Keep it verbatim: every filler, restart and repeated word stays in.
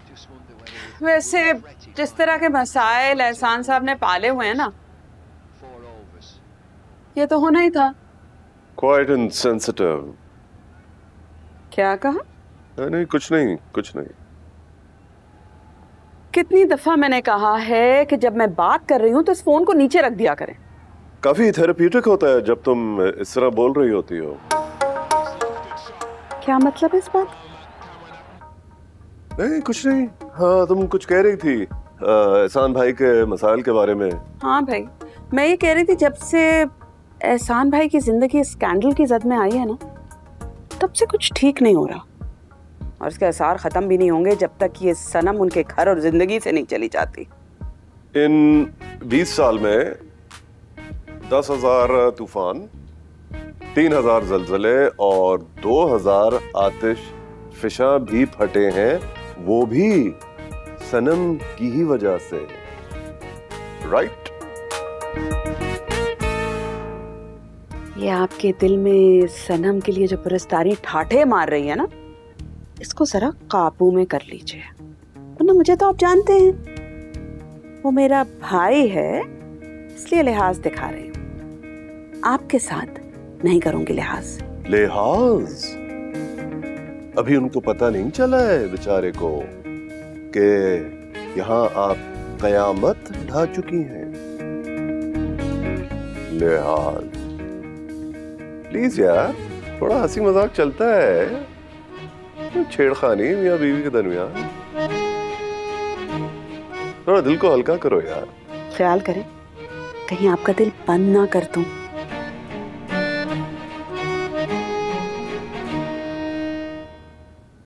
वैसे जिस तरह के मसाइल एहसान साहब ने पाले हुए हैं ना, ये तो होना ही था। Quite insensitive. क्या कहा? नहीं कुछ नहीं कुछ नहीं। कितनी दफा मैंने कहा है कि जब मैं बात कर रही हूँ तो इस फोन को नीचे रख दिया करें। काफी थेरेप्यूटिक होता है जब तुम इस तरह बोल रही होती हो। क्या मतलब है इस बात? नहीं कुछ नहीं। हाँ तुम कुछ कह रही थी एहसान भाई के मसाइल के बारे में। हाँ भाई, मैं ये कह रही थी जब से एहसान भाई की जिंदगी स्कैंडल की जद में आई है ना, तब से कुछ ठीक नहीं हो रहा, और इसके असर खत्म भी नहीं होंगे जब तक ये सनम उनके घर और जिंदगी से नहीं चली जाती। इन बीस साल में दस हजार तूफान, तीन हजार जलजले और दो हजार आतिश फिशा भी फटे हैं, वो भी सनम की ही वजह से। राइट? ये आपके दिल में सनम के लिए जो पुरस्तारी ठाठे मार रही है ना, इसको जरा काबू में कर लीजिए, वरना मुझे तो आप जानते हैं वो मेरा भाई है, इसलिए लिहाज दिखा रही हूँ। आपके साथ नहीं करूंगी लिहाज। लिहाज? अभी उनको पता नहीं चला है बेचारे को कि यहाँ आप कयामत ढा चुकी हैं। लिहाज प्लीज यार, थोड़ा हंसी मजाक चलता है, छेड़खानी मियां बीवी के दरमियान। थोड़ा दिल को हल्का करो यार। ख्याल करें कहीं आपका दिल बंद ना कर दूं।